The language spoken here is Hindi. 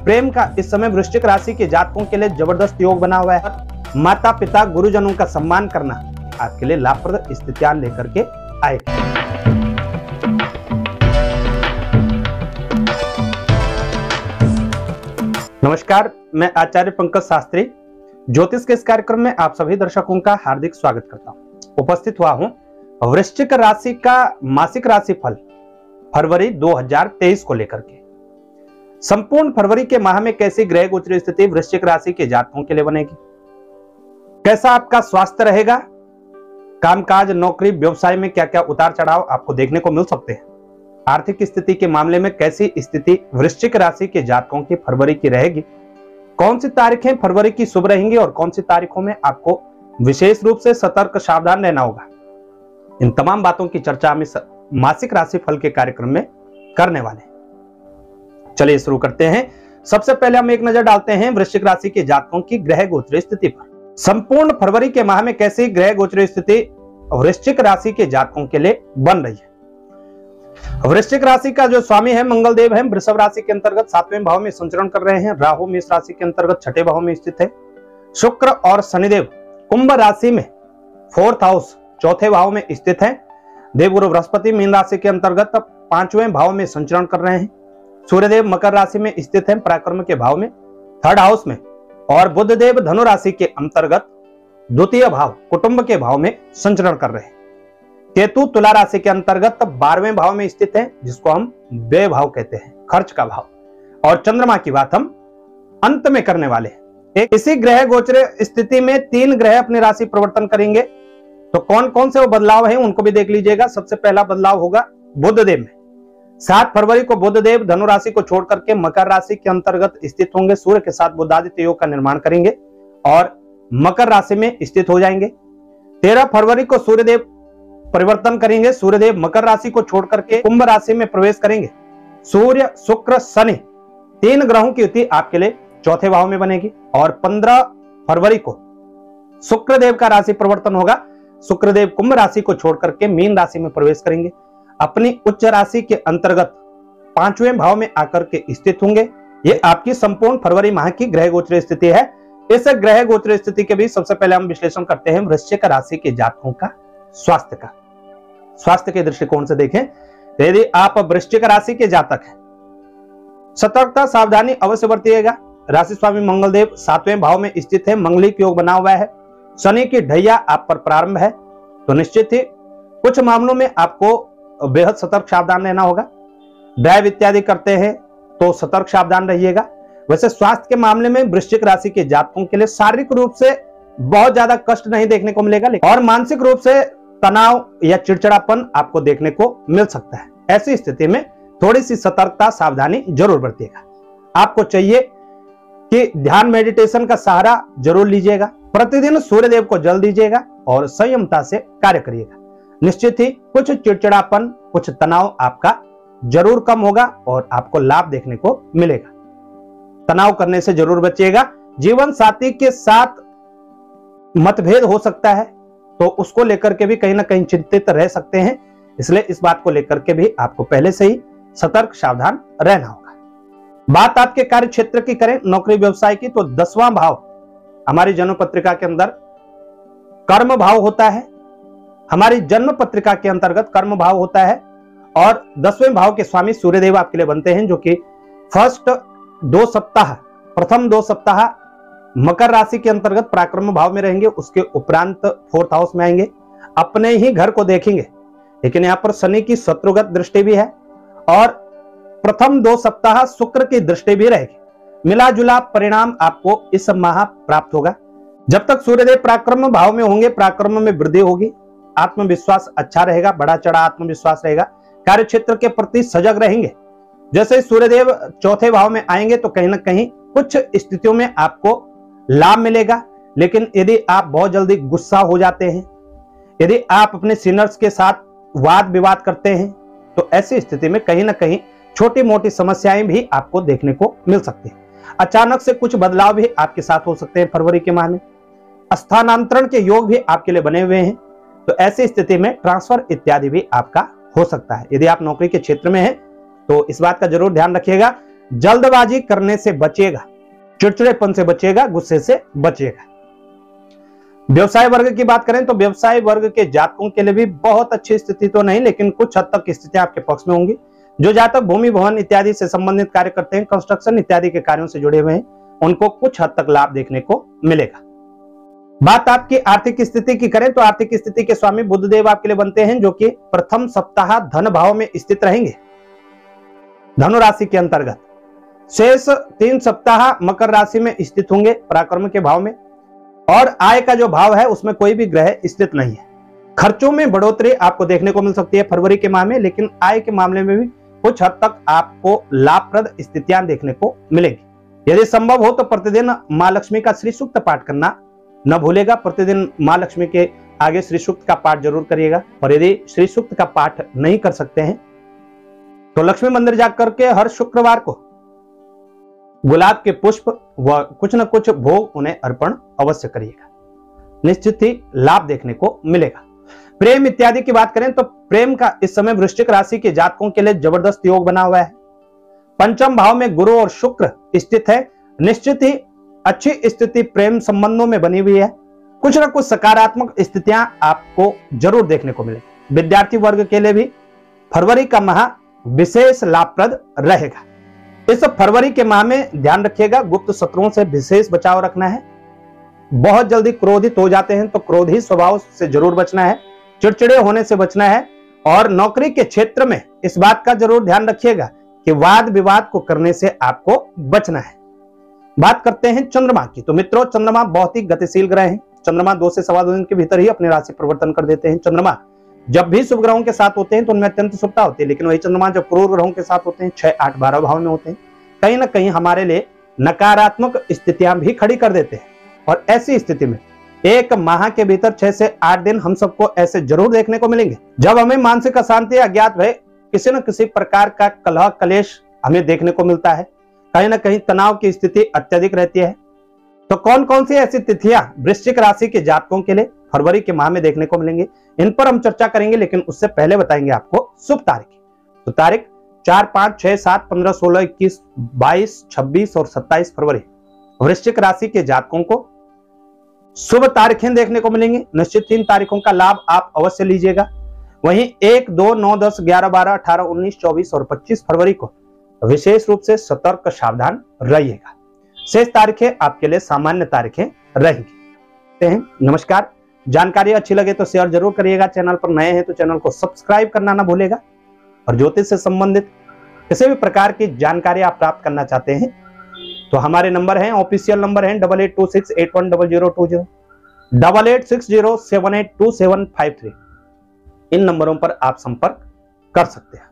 प्रेम का इस समय वृश्चिक राशि के जातकों के लिए जबरदस्त योग बना हुआ है। माता पिता गुरुजनों का सम्मान करना आपके लिए लाभप्रद स्थितियां लेकर के आएगा। नमस्कार, मैं आचार्य पंकज शास्त्री ज्योतिष के इस कार्यक्रम में आप सभी दर्शकों का हार्दिक स्वागत करता हूं। उपस्थित हुआ हूं वृश्चिक राशि का मासिक राशि फल फरवरी 2023 को लेकर के। संपूर्ण फरवरी के माह में कैसी ग्रह गोचर स्थिति वृश्चिक राशि के जातकों के लिए बनेगी, कैसा आपका स्वास्थ्य रहेगा, कामकाज नौकरी व्यवसाय में क्या क्या उतार चढ़ाव आपको देखने को मिल सकते हैं, आर्थिक स्थिति के मामले में कैसी स्थिति वृश्चिक राशि के जातकों की फरवरी की रहेगी, कौन सी तारीखें फरवरी की शुभ रहेंगी और कौन सी तारीखों में आपको विशेष रूप से सतर्क सावधान रहना होगा, इन तमाम बातों की चर्चा हम इस मासिक राशि फल के कार्यक्रम में करने वाले हैं। चलिए शुरू करते हैं। सबसे पहले हम एक नजर डालते हैं वृश्चिक राशि के जातकों की ग्रह गोचर स्थिति पर। संपूर्ण फरवरी के माह में कैसी ग्रह गोचर स्थिति वृश्चिक राशि के जातकों के लिए बन रही है। वृश्चिक राशि का जो स्वामी है मंगल देव है, वृषभ राशि के अंतर्गत 7वें भाव में संचरण कर रहे हैं। राहु मेष राशि के अंतर्गत 6ठे भाव में स्थित है। शुक्र और शनिदेव कुंभ राशि में 4th हाउस 4थे भाव में स्थित है। देवगुरु बृहस्पति मीन राशि के अंतर्गत 5वें भाव में संचरण कर रहे हैं। सूर्यदेव मकर राशि में स्थित है पराक्रम के भाव में 3rd हाउस में, और बुध देव धनु राशि के अंतर्गत 2य भाव कुटुंब के भाव में संचरण कर रहे हैं। केतु तुला राशि के अंतर्गत 12वें भाव में स्थित है, जिसको हम व्यय भाव कहते हैं, खर्च का भाव। और चंद्रमा की बात हम अंत में करने वाले हैं। इसी ग्रह गोचर स्थिति में 3 ग्रह अपनी राशि परिवर्तन करेंगे, तो कौन कौन से वो बदलाव हैं उनको भी देख लीजिएगा। सबसे पहला बदलाव होगा बुधदेव में। 7 फरवरी को बुधदेव धनु राशि को छोड़ करके मकर राशि के अंतर्गत स्थित होंगे। सूर्य के साथ बुधादित्य योग का निर्माण करेंगे और मकर राशि में स्थित हो जाएंगे। 13 फरवरी को सूर्यदेव परिवर्तन करेंगे। सूर्यदेव मकर राशि को छोड़ करके कुंभ राशि में प्रवेश करेंगे। सूर्य शुक्र शनि 3 ग्रहों की युति आपके लिए 4थे भाव में बनेगी। और 15 फरवरी को शुक्रदेव का राशि परिवर्तन होगा। शुक्रदेव कुंभ राशि को छोड़ करके मीन राशि में प्रवेश करेंगे। अपनी उच्च राशि के अंतर्गत 5वें भाव में आकर के स्थित होंगे। ये आपकी संपूर्ण फरवरी माह की ग्रह गोचर स्थिति है। इस ग्रह गोचर स्थिति के भी सबसे पहले हम विश्लेषण करते हैं वृश्चिक राशि के जातकों का स्वास्थ्य का। स्वास्थ्य के दृष्टिकोण से देखें, यदि आप वृश्चिक राशि के जातक हैं, सतर्कता सावधानी अवश्य बरतिएगा। राशि स्वामी मंगल देव 7वें भाव में स्थित है, मंगलिक योग बना हुआ है। शनि की ढैया आप पर प्रारंभ है, तो निश्चित ही कुछ मामलों में आपको बेहद सतर्क सावधान रहना होगा। ड्राइव इत्यादि करते हैं तो सतर्क सावधान रहिएगा। वैसे स्वास्थ्य के मामले में वृश्चिक राशि के जातकों के लिए शारीरिक रूप से बहुत ज्यादा कष्ट नहीं देखने को मिलेगा, और मानसिक रूप से तनाव या चिड़चिड़ापन आपको देखने को मिल सकता है। ऐसी स्थिति में थोड़ी सी सतर्कता सावधानी जरूर बरतिएगा। आपको चाहिए कि ध्यान मेडिटेशन का सहारा जरूर लीजिएगा। प्रतिदिन सूर्यदेव को जल दीजिएगा और संयमता से कार्य करिएगा। निश्चित ही कुछ चिड़चिड़ापन कुछ तनाव आपका जरूर कम होगा और आपको लाभ देखने को मिलेगा। तनाव करने से जरूर बचिएगा। जीवन साथी के साथ मतभेद हो सकता है, तो उसको लेकर के भी कहीं ना कहीं चिंतित रह सकते हैं। इसलिए इस बात को लेकर के भी आपको पहले से ही सतर्क सावधान रहना होगा। बात आपके कार्य क्षेत्र की करें, नौकरी व्यवसाय की, तो 10वां भाव हमारी जन्म पत्रिका के अंदर कर्म भाव होता है। हमारी जन्म पत्रिका के अंतर्गत कर्म भाव होता है और 10वें भाव के स्वामी सूर्यदेव आपके लिए बनते हैं, जो कि प्रथम 2 सप्ताह मकर राशि के अंतर्गत पराक्रम भाव में रहेंगे। उसके उपरांत 4th हाउस में आएंगे, अपने ही घर को देखेंगे। लेकिन यहाँ पर शनि की शत्रुगत दृष्टि भी है और प्रथम 2 सप्ताह शुक्र की दृष्टि भी रहेगी। मिला जुला परिणाम आपको इस माह प्राप्त होगा। जब तक सूर्यदेव पराक्रम भाव में होंगे, पराक्रम में वृद्धि होगी, आत्मविश्वास अच्छा रहेगा, बड़ा चढ़ा आत्मविश्वास रहेगा। कार्य क्षेत्र के प्रति सजग रहेंगे। जैसे सूर्यदेव 4थे भाव में आएंगे तो कहीं ना कहीं कुछ स्थितियों में आपको लाभ मिलेगा। लेकिन यदि आप बहुत जल्दी गुस्सा हो जाते हैं, यदि आप अपने सीनियर्स के साथ वाद विवाद करते हैं, तो ऐसी स्थिति में कहीं ना कहीं छोटी मोटी समस्याएं भी आपको देखने को मिल सकती हैं। अचानक से कुछ बदलाव भी आपके साथ हो सकते हैं। फरवरी के माह में स्थानांतरण के योग भी आपके लिए बने हुए हैं, तो ऐसी स्थिति में ट्रांसफर इत्यादि भी आपका हो सकता है। यदि आप नौकरी के क्षेत्र में हैं तो इस बात का जरूर ध्यान रखिएगा। जल्दबाजी करने से बचेगा, चिड़चिड़ेपन से बचेगा, गुस्से से बचेगा। व्यवसाय वर्ग की बात करें तो व्यवसाय वर्ग के जातकों के लिए भी बहुत अच्छी स्थिति तो नहीं, लेकिन कुछ हद तक स्थितियां आपके पक्ष में होंगी। जो जातक भूमि भवन इत्यादि से संबंधित कार्य करते हैं, कंस्ट्रक्शन इत्यादि के कार्यों से जुड़े हुए हैं, उनको कुछ हद तक लाभ देखने को मिलेगा। बात आपकी आर्थिक स्थिति की करें तो आर्थिक स्थिति के स्वामी बुधदेव आपके लिए बनते हैं, जो कि प्रथम सप्ताह धन भाव में स्थित रहेंगे, धनु राशि के अंतर्गत। शेष 3 सप्ताह मकर राशि में स्थित होंगे, पराक्रम के भाव में, और आय का जो भाव है उसमें कोई भी ग्रह स्थित नहीं है। खर्चों में बढ़ोतरी आपको देखने को मिल सकती है फरवरी के माह में, लेकिन आय के मामले में भी कुछ हद तक आपको लाभप्रद स्थितियां देखने को मिलेगी। यदि संभव हो तो प्रतिदिन मां लक्ष्मी का श्री सूक्त पाठ करना न भूलेगा। प्रतिदिन मां लक्ष्मी के आगे श्री सूक्त का पाठ जरूर करिएगा। और यदि श्री सूक्त का पाठ नहीं कर सकते हैं तो लक्ष्मी मंदिर जाकर के हर शुक्रवार को गुलाब के पुष्प व कुछ न कुछ भोग उन्हें अर्पण अवश्य करिएगा, निश्चित ही लाभ देखने को मिलेगा। प्रेम इत्यादि की बात करें तो प्रेम का इस समय वृश्चिक राशि के जातकों के लिए जबरदस्त योग बना हुआ है। पंचम भाव में गुरु और शुक्र स्थित है, निश्चित ही अच्छी स्थिति प्रेम संबंधों में बनी हुई है। कुछ न कुछ सकारात्मक स्थितियां आपको जरूर देखने को मिलेगी। विद्यार्थी वर्ग के लिए भी फरवरी का माह विशेष लाभप्रद रहेगा। इस फरवरी के माह में ध्यान रखिएगा, गुप्त शत्रुओं से विशेष बचाव रखना है। बहुत जल्दी क्रोधित हो जाते हैं तो क्रोधी स्वभाव से जरूर बचना है, चिड़चिड़े होने से बचना है। और नौकरी के क्षेत्र में इस बात का जरूर ध्यान रखिएगा कि वाद विवाद को करने से आपको बचना है। बात करते हैं चंद्रमा की, तो मित्रों चंद्रमा बहुत ही गतिशील ग्रह हैं। चंद्रमा 2 से सवा 2 दिन के भीतर ही अपनी राशि परिवर्तन कर देते हैं। चंद्रमा जब भी शुभ ग्रहों के साथ होते हैं तो उनमें अत्यंत शुभता होती है, लेकिन वही चंद्रमा जब क्रूर ग्रहों के साथ होते हैं, 6, 8, 12 भाव में होते हैं, कहीं ना कहीं हमारे लिए नकारात्मक स्थितियां भी खड़ी कर देते हैं। और ऐसी स्थिति में एक माह के भीतर 6 से 8 दिन हम सबको ऐसे जरूर देखने को मिलेंगे जब हमें मानसिक अशांति, अज्ञात भय, किसी न किसी प्रकार का कलह कलेश हमें देखने को मिलता है। कहीं ना कहीं तनाव की स्थिति अत्यधिक रहती है। तो कौन कौन सी ऐसी तिथियां वृश्चिक राशि के जातकों के लिए फरवरी के माह में देखने को मिलेंगे, इन पर हम चर्चा करेंगे, लेकिन उससे पहले बताएंगे आपको शुभ तारीख। तो तारीख 4, 5, 6, 7, 15, 16, 21, 22, 26 और 27 फरवरी वृश्चिक राशि के जातकों को शुभ तारीखें देखने को मिलेंगी। निश्चित 3 तारीखों का लाभ आप अवश्य लीजिएगा। वहीं 1, 2, 9, 10, 11, 12, 18, 19, 24 और 25 फरवरी को विशेष रूप से सतर्क सावधान रहिएगा। शेष तारीखें आपके लिए सामान्य तारीखें रहेंगी। नमस्कार। जानकारी अच्छी लगे तो शेयर जरूर करिएगा। चैनल पर नए हैं तो चैनल को सब्सक्राइब करना ना भूलेगा। और ज्योतिष से संबंधित किसी भी प्रकार की जानकारी आप प्राप्त करना चाहते हैं तो हमारे नंबर हैं, ऑफिशियल नंबर हैं 8826810020, 8860782753। इन नंबरों पर आप संपर्क कर सकते हैं।